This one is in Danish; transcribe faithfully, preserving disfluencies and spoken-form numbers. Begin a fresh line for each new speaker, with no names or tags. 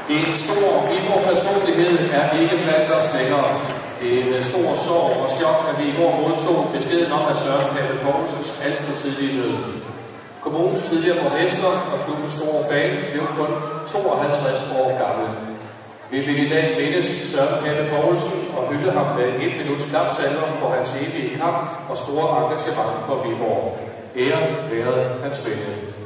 En stor Viborg-personlighed er ikke blandt os længere. Det er en stor sorg og chok, at vi i går modtog beskeden om, at Søren Pape Poulsens alt for tidlige død. Kommunens tidligere borgmester og klubbens store fan blev kun tooghalvtreds år gammel. Vi vil i dag mindes Søren Pape Poulsen og hylde ham med et minuts klapsalver for hans evige kamp og store engagement for Viborg. Ære være hans minde.